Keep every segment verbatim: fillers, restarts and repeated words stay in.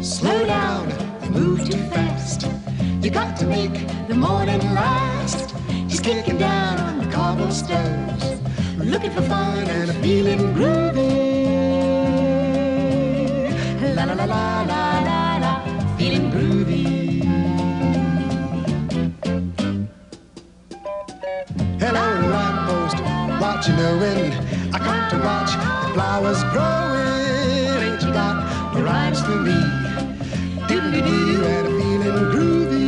Slow down, move too fast. You got to make the morning last. Just kicking down on the cobblestones, looking for fun and feeling groovy. La la la la la la la, feeling groovy. Hello, lamppost, what you knowin'? I come to watch the flowers growing. Ain't you got the rhymes for me? Doodly-doo, and I'm feeling groovy.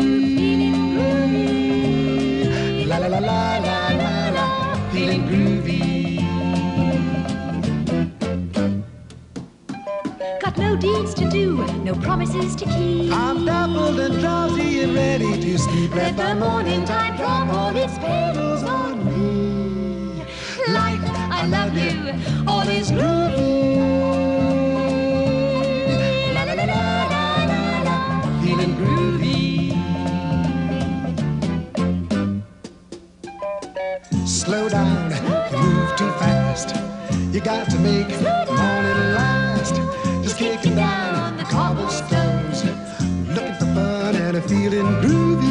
La la la la la la la, feeling groovy. Got no deeds to do, no promises to keep. I'm dappled and drowsy and ready to sleep. Let the morning time drop all its petals on me. Like I love you, all is groovy. La la la la la la la, feeling groovy. Slow down, you move too fast. You got to make the morning last. Just kicking down on the cobblestones, looking for fun and feeling groovy.